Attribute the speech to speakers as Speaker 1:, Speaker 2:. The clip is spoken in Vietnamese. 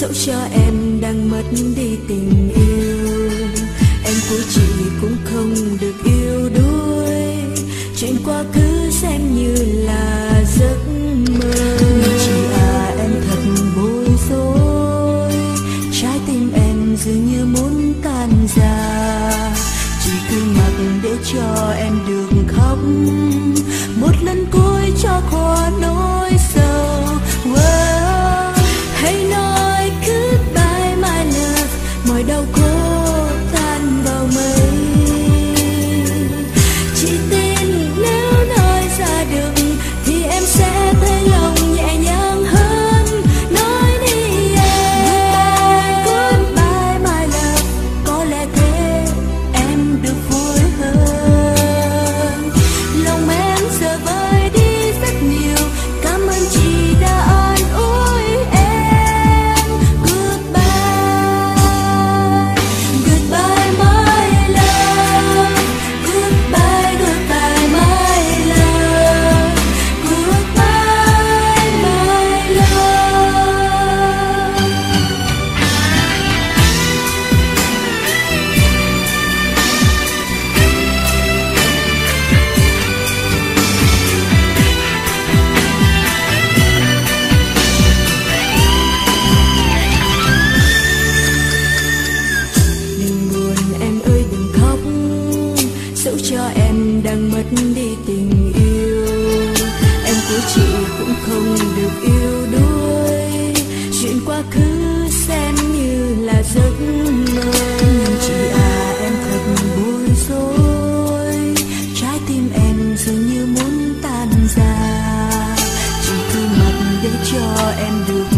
Speaker 1: dẫu cho em đang mất đi tình yêu, em của chị cũng không được yếu đuối. Chuyện quá khứ xem như là giấc mơ. Nhưng chị à, em thật bối rối, trái tim em dường như muốn tan ra. Chỉ cứ mặc để cho em được khóc một lần cuối cho qua nỗi sầu. Hãy nói goodbye my love, mọi đau khổ tan vào mây. Chỉ tin nếu nói ra được thì em sẽ thấy lòng nhẹ nhàng hơn. Nói đi em, goodbye my love, có lẽ thế em được vui hơn. Lòng em giờ vơi đi rất nhiều, cảm ơn chị đã an ủi em. Goodbye, goodbye my love, goodbye, goodbye my love, goodbye my love. Đừng buồn em ơi đừng khóc, dẫu cho em đang mất đi tình yêu, em của chị cũng không được yếu đuối. Chuyện quá khứ xem như là giấc mơ. Nhưng chị à, em thật bối rối, trái tim em dường như muốn tan ra. Chỉ cứ mặc để cho em được